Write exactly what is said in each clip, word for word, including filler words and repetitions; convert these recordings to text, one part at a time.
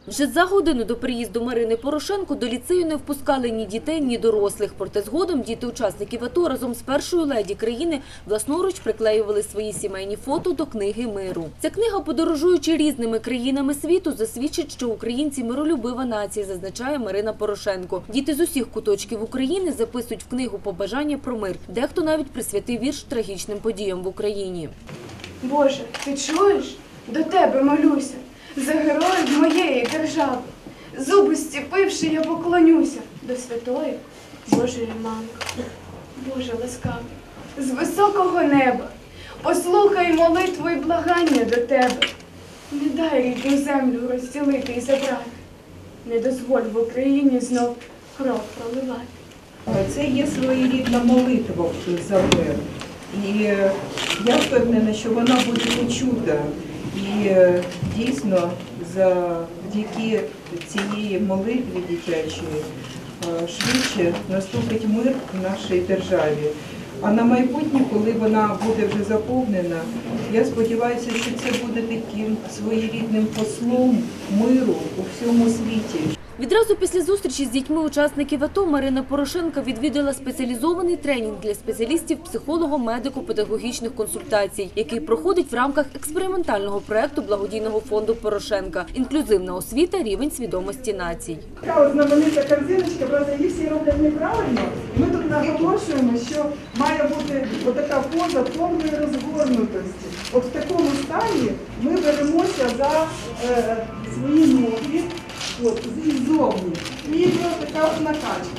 Вже за годину до приїзду Марини Порошенко до ліцею не впускали ні дітей, ні дорослих. Проте згодом діти учасників АТО разом з першою леді країни власноруч приклеювали свої сімейні фото до книги миру. Ця книга, подорожуючи різними країнами світу, засвідчить, що українці – миролюбива нація, зазначає Марина Порошенко. Діти з усіх куточків України записують в книгу побажання про мир. Дехто навіть присвятив вірш трагічним подіям в Україні. Боже, ти чуєш? До тебе молюся. За героїв моєї держави, зуби стіпивши, я поклонюся до святої Божої мамки. Боже ласкавий, з високого неба, послухай молитву і благання до тебе. Не дай рідну землю розділити і забрати, не дозволь в Україні знов кров проливати. Це є своєрідна молитва за мир. І я впевнена, що вона буде почута. І дійсно, завдяки цієї молитви дитячої швидше наступить мир в нашій державі. А на майбутнє, коли вона буде вже заповнена, я сподіваюся, що це буде таким своєрідним послом миру у всьому світі. Відразу після зустрічі з дітьми учасників АТО Марина Порошенко відвідала спеціалізований тренінг для спеціалістів психолого-медико-педагогічних консультацій, який проходить в рамках експериментального проєкту благодійного фонду Порошенка «Інклюзивна освіта. Рівень свідомості націй». Така знаменита корзиночка, правда, її всі роблять неправильно. Ми тут наголошуємо, що має бути отака поза повної розгорнутості. От в такому стані ми беремося за е, свої ноги. От, ззовні. І є така от накачка.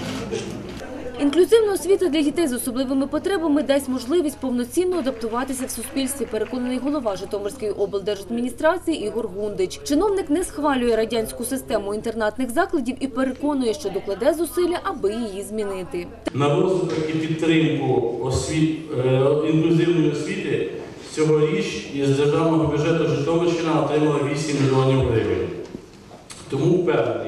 Інклюзивна освіта для дітей з особливими потребами дасть можливість повноцінно адаптуватися в суспільстві, переконаний голова Житомирської облдержадміністрації Ігор Гундич. Чиновник не схвалює радянську систему інтернатних закладів і переконує, що докладе зусилля, аби її змінити. На розвиток і підтримку освіт, інклюзивної освіти цьогоріч із державного бюджету Житомирщина отримала вісім мільйонів гривень. Тому впевнений,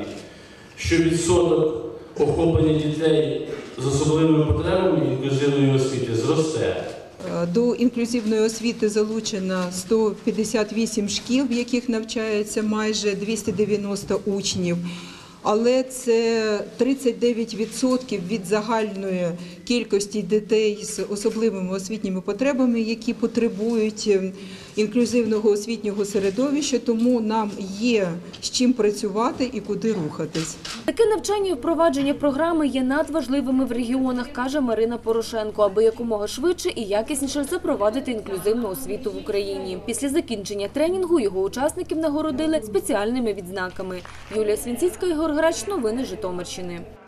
що відсоток охоплення дітей з особливими потребами інклюзивної освіти зросте. До інклюзивної освіти залучено сто п'ятдесят вісім шкіл, в яких навчається майже двісті дев'яносто учнів. Але це тридцять дев'ять відсотків від загальної кількості дітей з особливими освітніми потребами, які потребують інклюзивного освітнього середовища, тому нам є з чим працювати і куди рухатись. Таке навчання і впровадження програми є надважливими в регіонах, каже Марина Порошенко, аби якомога швидше і якісніше запровадити інклюзивну освіту в Україні. Після закінчення тренінгу його учасників нагородили спеціальними відзнаками. Юлія Свінціцька, Ігор Грач, новини Житомирщини.